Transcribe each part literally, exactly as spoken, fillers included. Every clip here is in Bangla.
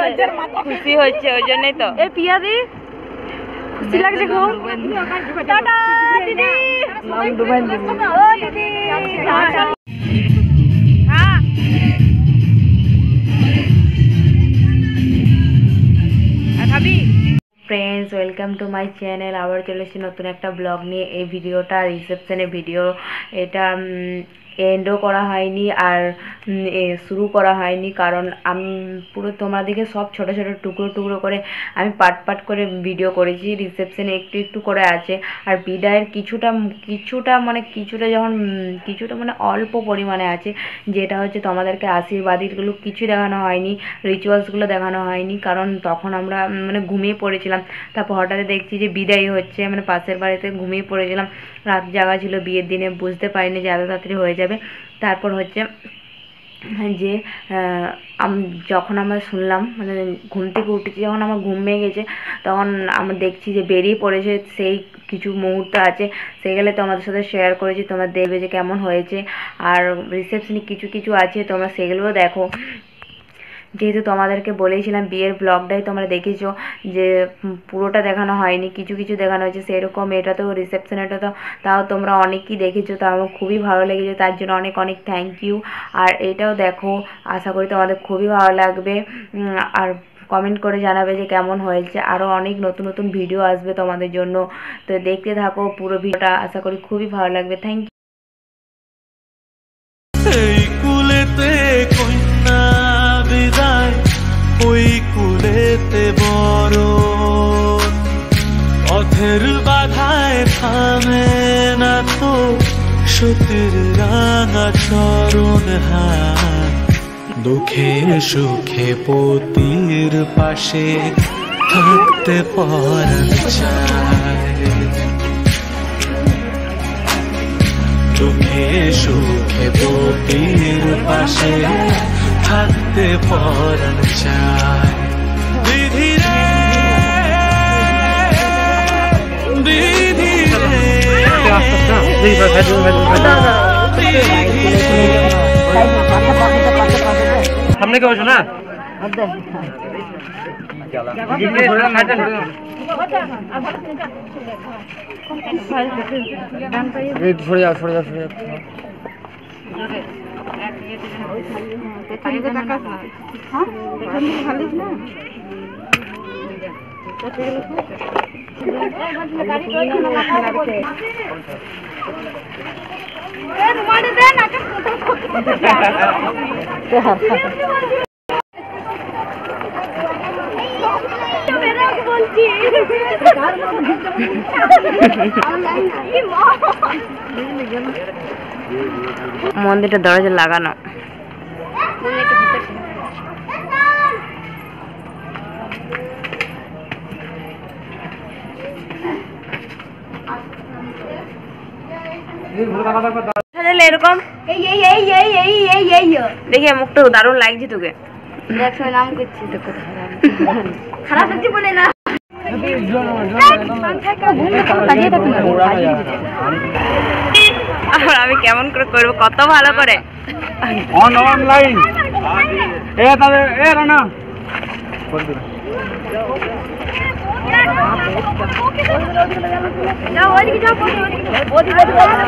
খুশি হচ্ছে ওই জন্যই তো। এই পিয়া দি খুশি লাগছে খুব। টাটা দিদি। নাম ডুবাই দিদি। ও দিদি। হ্যাঁ ভাবি। Friends welcome to my channel. আবার চলে এসেছি নতুন একটা ব্লগ নিয়ে। এই ভিডিওটা রিসেপশনের ভিডিও, এটা এন্ডও করা হয়নি আর শুরু করা হয়নি, কারণ আমি পুরো তোমাদেরকে সব ছোট ছোট টুকরো টুকরো করে আমি পার্ট পার্ট করে ভিডিও করেছি। রিসেপশনে একটু একটু করে আছে, আর বিদায়ের কিছুটা কিছুটা মানে কিছুটা যখন কিছুটা মানে অল্প পরিমাণে আছে, যেটা হচ্ছে তোমাদেরকে আশীর্বাদীগুলো কিছু দেখানো হয়নি, রিচুয়ালসগুলো দেখানো হয়নি, কারণ তখন আমরা মানে ঘুমিয়ে পড়েছিলাম। তারপর হঠাৎ দেখছি যে বিদায় হচ্ছে, মানে পাশের বাড়িতে ঘুমিয়ে পড়েছিলাম, রাত জাগা ছিল বিয়ের দিনে, বুঝতে পারিনি যে এত তাড়াতাড়ি হয়ে যাবে। তারপর হচ্ছে যে যখন আমরা শুনলাম, মানে ঘুম থেকে উঠেছি, যখন আমার ঘুম ভেঙে গেছে, তখন আমরা দেখছি যে বেরিয়ে পড়েছে। সেই কিছু মুহূর্ত আছে, সেগুলো তোমাদের সাথে শেয়ার করেছি, তোমরা দেখবে যে কেমন হয়েছে। আর রিসেপশনে কিছু কিছু আছে, তোমরা সেগুলোও দেখো। যেহেতু তোমাদেরকে বলেছিলাম বিয়ের ব্লগটাই তোমরা দেখেছো, যে পুরোটা দেখানো হয়নি, কিছু কিছু দেখানো হয়েছে, সেরকম এটা তো রিসেপশন, এটা তো তাও তোমরা অনেকই দেখেছো, তাও আমার খুবই ভালো লেগেছে, তার জন্য অনেক অনেক থ্যাংক ইউ। আর এটাও দেখো, আশা করি তোমাদের খুবই ভালো লাগবে, আর কমেন্ট করে জানাবে যে কেমন হয়েছে। আরও অনেক নতুন নতুন ভিডিও আসবে তোমাদের জন্য, তো দেখতে থাকো পুরো ভিডিওটা, আশা করি খুবই ভালো লাগবে। Thank you. ওই কুলেতে বড় পথের বাধায় থামে না তো সতীর রাঙা চরণ হাত, দুঃখে সুখে পতির পাশে থাকতে পরাণ চায়, দুঃখে সুখে পতির পাশে থাকতে পরাণ চায়। বিধি রে বিধি রে সামনে কে বসো না সরে যাও সরে যাও সরে যাও। মন্দিরটা দরজা লাগানো। এরকম দেখে মুখটা দারুণ লাগছে তোকে, নাম করছি খারাপ লাগছে বলে না। আর আমি কেমন করে করবো, কত ভালো করে অনলাইন এ তাহলে এ রানা যাও ওইদিকে যাও, ওইদিকে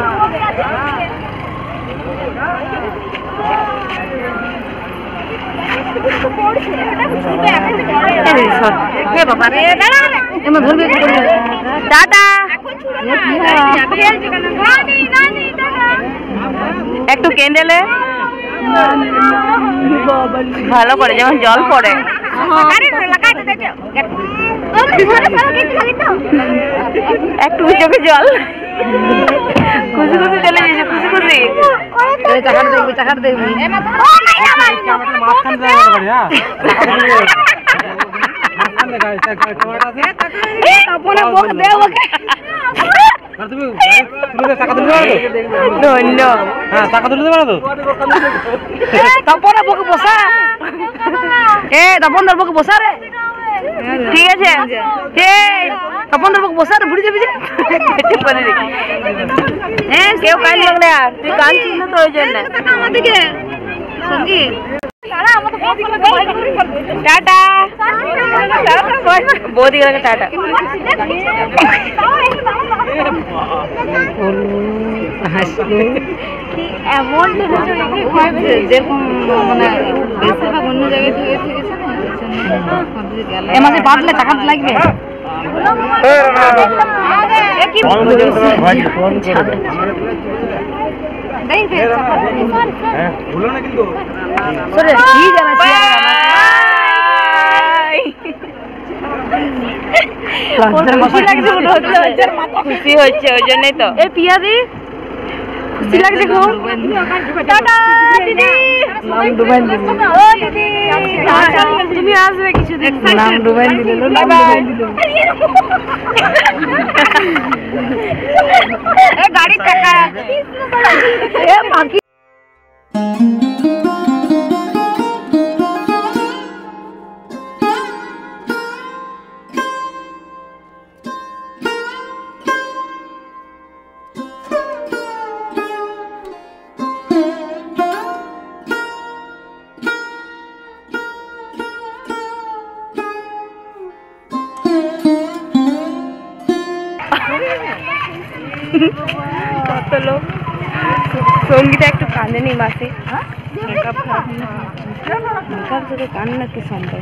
একটু কেন্দেলে ভালো করে, যেমন জল পড়ে। একটু চোখে জল, খুশি খুশি চলে যাচ্ছে, খুশি খুশি চাকার দেখবি চাকার দেখবি ধন্য। হ্যাঁ টাকা তুলতে পারো তো, তপনের বকে বসা, এ তপনের বকে বসা রে, ঠিক আছে তপনের বকে বসা রে, বুড়ি যাবি যে হ্যাঁ কেউ কান লাগলে, আর তুই কান ছিল তো ওই জন্য আমাদেরকে সঙ্গী টাটা। বৌদি গেলে টাটা। এমন যেরকম মানে বেশিরভাগ অন্য জায়গায় থেকে থেকেছে না, এ মাসে বাঁধলে টাকা লাগবে। খুশি হচ্ছে ওই জন্যই তো। এ পিয়াদি খুশি লাগছে খুব। টাটা দিদি, তুমি আসবে কিছুদিন। নাম ডুবাই দিল, নাম ডুবাই দিল। এ গাড়ির টাকা এ বাকি কত লোক। সঙ্গীতা একটু কাঁদেনি মাসে, মেকআপ মেকআপ যদি কান্না কি সম্ভব।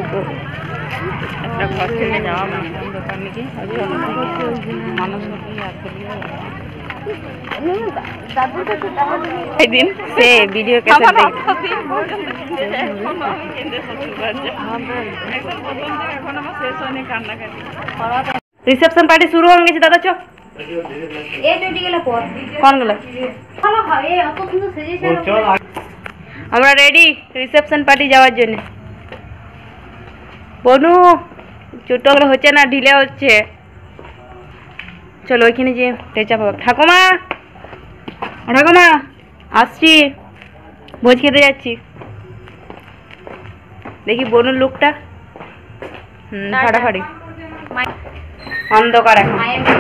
একটা ঘর থেকে যাওয়া দোকানে গিয়ে মানুষ দিন সে ভিডিও রিসেপশন পার্টি শুরু হয়ে গেছে দাদা। চ কোন গেল? আমরা রেডি রিসেপশন পার্টি যাওয়ার জন্য। বনু ছোটগুলো হচ্ছে না, ঢিলে হচ্ছে। চলো ওইখানে যে টেচা পাবো। ঠাকুমা ঠাকুমা আসছি, ভোজ খেতে যাচ্ছি। দেখি বনুর লুকটা হুম ফাটাফাটি অন্ধকার। এখন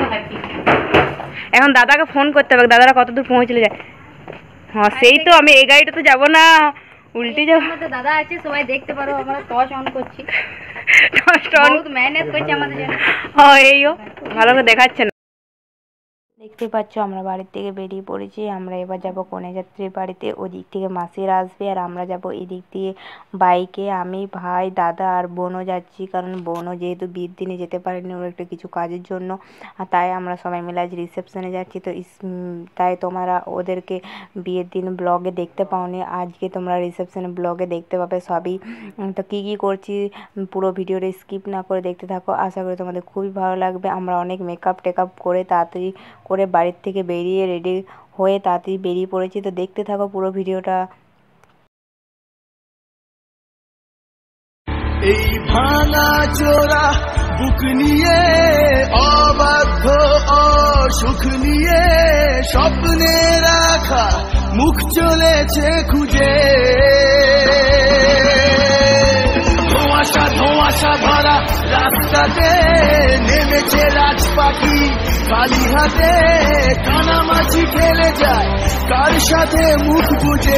এখন দাদাকে ফোন করতে হবে, দাদারা কত দূর পৌঁছলে যায়। হ্যাঁ সেই তো, আমি এই গাড়িটা তো যাবো না, উল্টে যাবো। দাদা আছে সবাই দেখতে পারো, আমরা টর্চ অন করছি, বহুত মেহনত করছি আমাদের জন্য। হ্যাঁ এইও ভালো করে দেখাচ্ছে না। দেখতে পাচ্ছ আমরা বাড়ির থেকে বেরিয়ে পড়েছি। আমরা এবার যাব কনেযাত্রীর বাড়িতে। ওদিক থেকে মাসিরা আসবে আর আমরা যাব এদিক দিয়ে বাইকে। আমি ভাই দাদা আর বোনও যাচ্ছি, কারণ বোনও যেহেতু বিয়ের দিনে যেতে পারেনি ওর একটা কিছু কাজের জন্য, আর তাই আমরা সবাই মিলে আজ রিসেপশনে যাচ্ছি। তো তাই তোমরা ওদেরকে বিয়ের দিন ব্লগে দেখতে পাওনি, আজকে তোমরা রিসেপশনে ব্লগে দেখতে পাবে সবই। তো কী কী করছি পুরো ভিডিওটা স্কিপ না করে দেখতে থাকো, আশা করি তোমাদের খুবই ভালো লাগবে। আমরা অনেক মেকআপ টেকআপ করে তাড়াতাড়ি করে বাড়ির থেকে বেরিয়ে রেডি হয়ে তাড়াতাড়ি বেরিয়ে পড়েছি। তো দেখতে থাকো পুরো ভিডিওটা। এই ভাঙা চোরা বুক নিয়ে অবাধ্য অসুখ নিয়ে স্বপ্নে রাখা মুখ চলেছে খুঁজে। ধোঁয়াশা ধোঁয়াশা ভরা রাস্তাতে নেমেছে রাজ পাখি, খালি হাতে কানামাছি খেলে যায় কার সাথে মুখ বুঝে।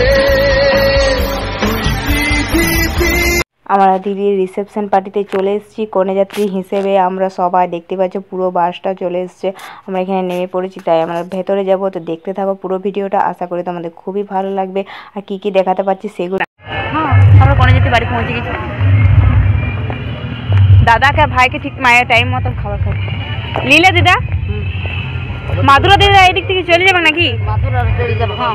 আমরা দিদির রিসেপশন পার্টিতে চলে এসেছি কনেযাত্রী হিসেবে। আমরা সবাই দেখতে পাচ্ছ পুরো বাসটা চলে এসছে, আমরা এখানে নেমে পড়েছি। তাই আমরা ভেতরে যাব। তো দেখতে থাকো পুরো ভিডিওটা, আশা করি তোমাদের খুবই ভালো লাগবে। আর কি কি দেখাতে পাচ্ছি সেগুলো। হ্যাঁ আমরা কনেযাত্রী বাড়ি পৌঁছে গেছি। দাদাকে আর ভাইকে ঠিক মায়ের টাইম মতো খাবার খাবে। লীলা দিদা মাদুরা দিদা এই দিক থেকে চলে যাবে নাকি? মাদুরা চলে যাবো। হ্যাঁ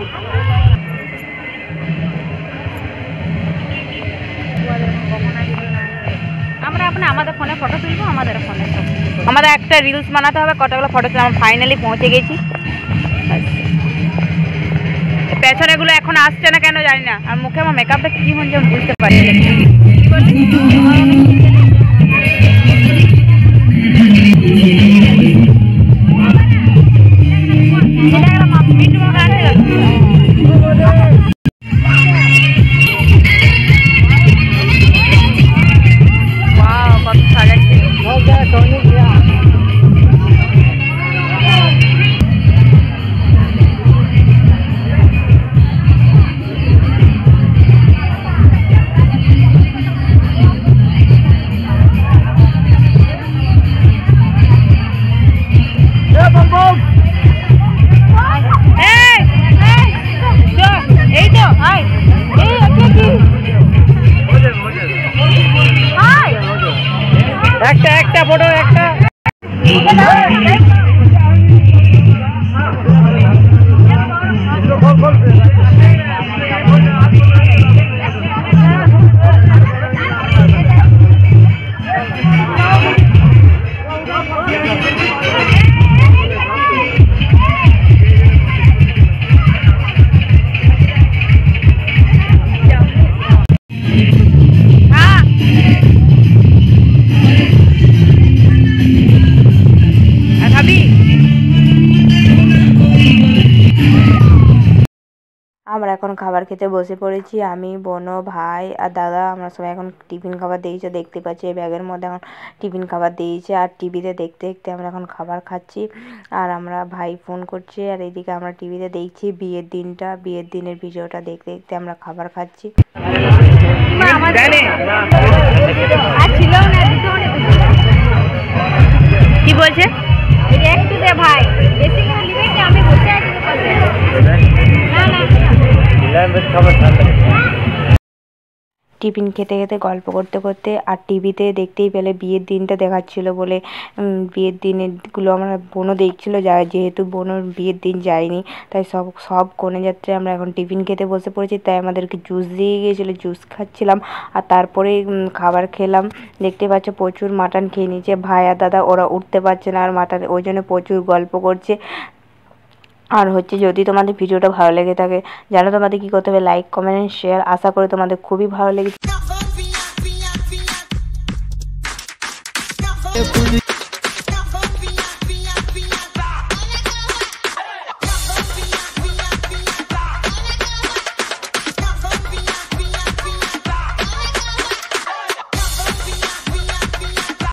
আমরা আপনি আমাদের ফোনে ফটো তুলবো, আমাদের ফোনে আমাদের একটা রিলস বানাতে হবে, কতগুলো ফটো তুলে আমরা ফাইনালি পৌঁছে গেছি। পেছনেগুলো এখন আসছে না কেন জানি না, আর মুখে আমার মেকআপটা কি হচ্ছে আমি বুঝতে পারি না। একটা একটা ফটো একটা আমরা এখন খাবার খেতে বসে পড়েছি। আমি, বোনো, ভাই আর দাদা আমরা সবাই এখন টিফিন খাবার দিয়েছে, দেখতে পাচ্ছি এই ব্যাগের মধ্যে এখন টিফিন খাবার দিয়েছে। আর টিভিতে দেখতে দেখতে আমরা এখন খাবার খাচ্ছি। আর আমরা ভাই ফোন করছে আর এইদিকে আমরা টিভিতে দেখছি বিয়ের দিনটা, বিয়ের দিনের ভিডিওটা দেখতে দেখতে আমরা খাবার খাচ্ছি। কি বলছে একটু দে ভাই, বেশি করে নিবে কি? আমি বসে আছি না না টিফিন খেতে খেতে গল্প করতে করতে আর টিভিতে দেখতেই পেলে বিয়ের দিনটা দেখাচ্ছিল বলে বিয়ের দিনেরগুলো আমরা বোনও দেখছিল, যা যেহেতু বোনও বিয়ের দিন যায়নি তাই সব সব কনে যাত্রে আমরা এখন টিফিন খেতে বসে পড়েছি। তাই আমাদেরকে জুস দিয়ে গিয়েছিলো, জুস খাচ্ছিলাম আর তারপরে খাবার খেলাম। দেখতে পাচ্ছ প্রচুর মাটন খেয়ে নিয়েছে ভাই আর দাদা, ওরা উঠতে পারছে না আর মাটন ওই জন্য প্রচুর গল্প করছে। আর হচ্ছে যদি তোমাদের ভিডিওটা ভালো লেগে থাকে জানো তোমাদের কি করতে হবে, লাইক কমেন্ট শেয়ার। আশা করি তোমাদের খুবই ভালো লেগেছে।